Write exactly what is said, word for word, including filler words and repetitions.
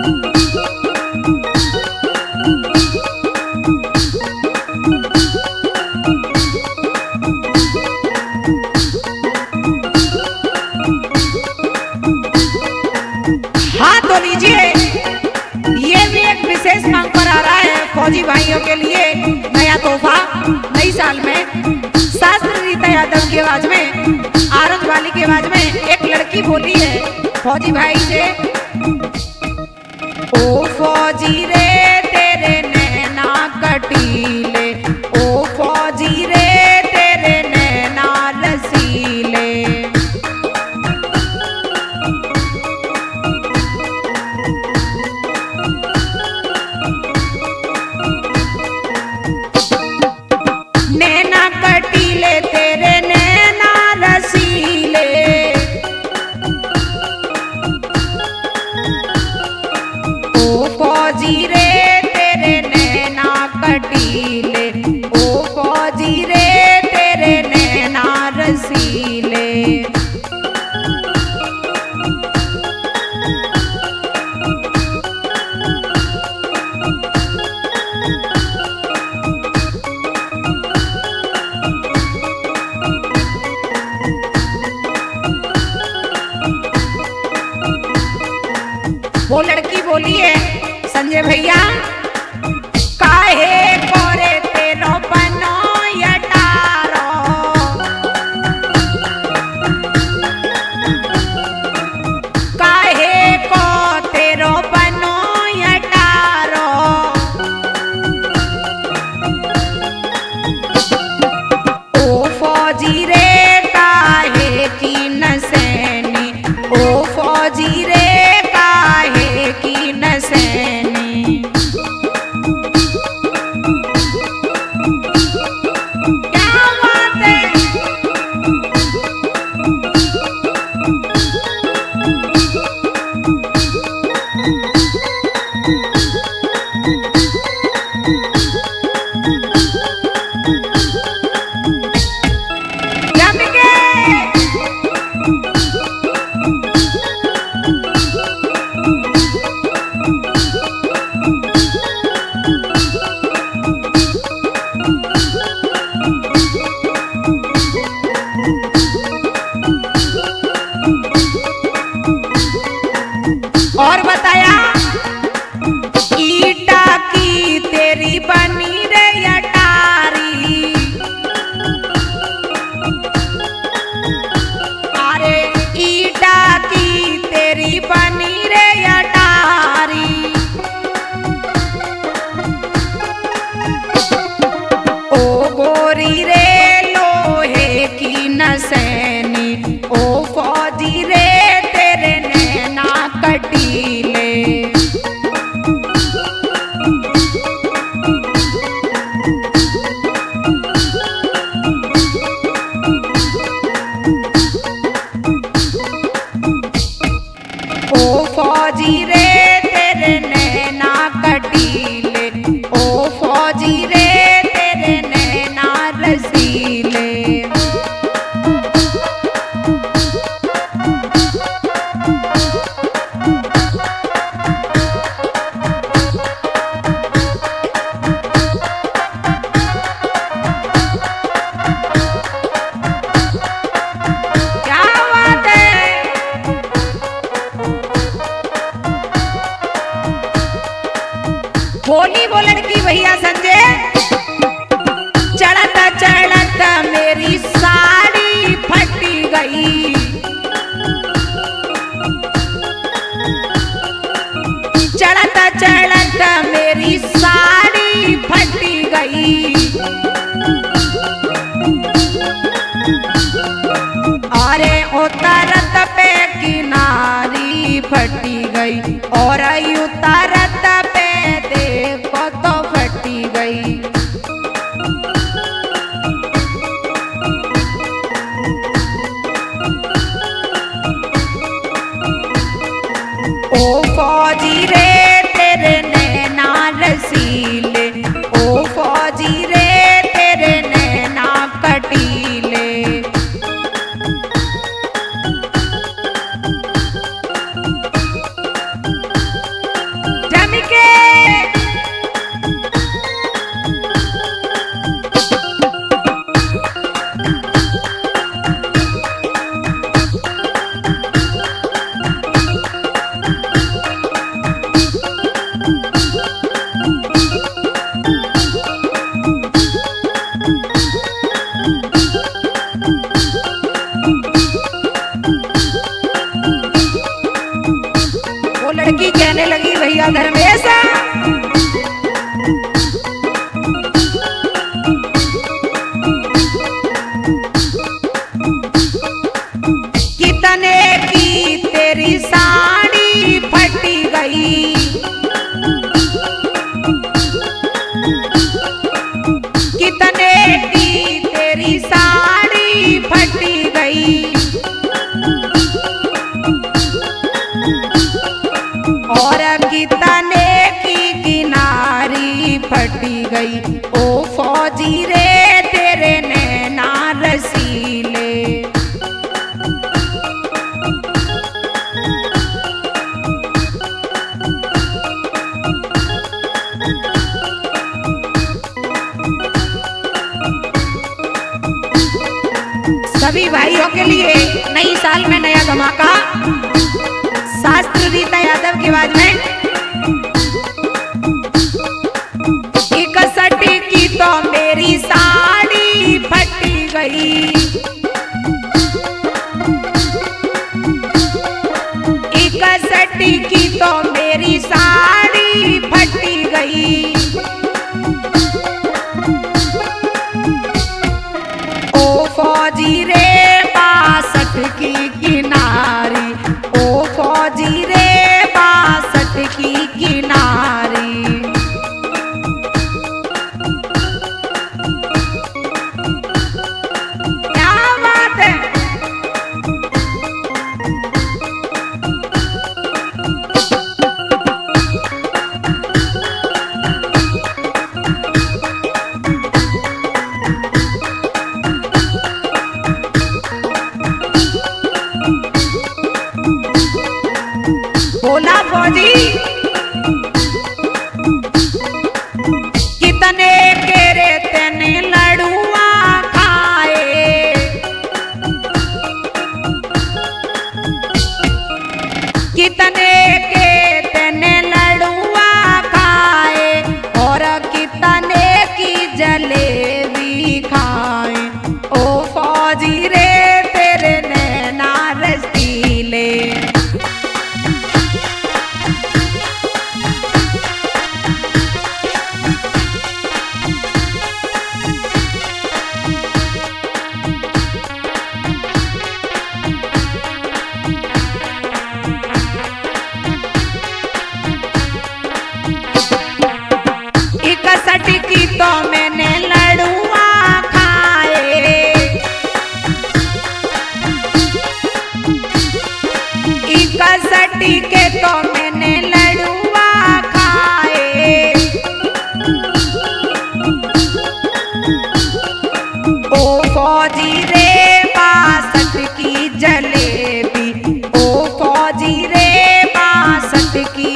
हाँ तो लीजिए, ये भी एक विशेष मांग पर आ रहा है फौजी भाइयों के लिए नया तोहफा नई साल में। शास्त्र रीता यादव की आवाज में, आरंज वाली की आवाज में एक लड़की बोली है फौजी भाई से। ओ फौजी रे तेरे नैना कटीले, ओ फौजी रे तेरे नैना रसीले। नैना कटीले तेरे नैना रसीले, ओ फौजी रे तेरे नैना कटीले, ओ फौजी रे तेरे नैना रसीले। वो लड़की बोली है संजय भैया, काहे कोरे तेरो बनो यटारो, काहे को तेरो बनो यटारो। ओ फौजी रे काहे की नसैनी, ओ फौजी रे काहे की नसैनी। क्या बात है। और बताया, ईटा की तेरी बनी रे अटारी, अरे ईटा की तेरी बनी रे अटारी। ओ गोरी रे लोहे की नसैनी, ओ फौजी रे तेरे नैना कटीले। ओ फौजी रे तेरे नैना कटीले, ओ फौजी रे तेरे नैना रसीले। बोली वो लड़की भैया संजय, चढ़त चढ़त मेरी साड़ी फटी गई, चढ़त चढ़त मेरी साड़ी फटी गई। अरे उतरत पे किनारी फटी गई, और उतरत पे देखो तो फटी गई। ओ फौजी रे तेरे नैना रसीले, ओ फौजी रे तेरे नैना कटीले। लड़की कहने लगी भैया धर्मेश कितने की तेरी साड़ी फटी गई, कितने की तेरी साड़ी फटी गई, और कितने की किनारी फटी गई। ओ फौजी रे तेरे नैना रसीले, सभी भाइयों के लिए नई साल में नया धमाका शास्त्र रीता यादव की आवाज में। इकसठ की तो मेरी साड़ी फटी गई, इकसठ की तो मेरी साड़ी फटी गई, ओ फौजी रे बासठ की किनारी, ओ फौजी रे बासठ की किनारी। क्या बात है। बोला फौजी कितने के रे तेने लड़ुआ खाए, कितने के तेने लड़ुआ खाए, और कितने की जलेबी खाए। ओ फौजी रे तेरे नैना रसीले, इकसठ की तो मैंने लड़ुआ खाए, इकसठ के तो मैंने लड़ुआ खाए, ओ फौजी रे बासठ की जलेबी, ओ फौजी रे बासठ की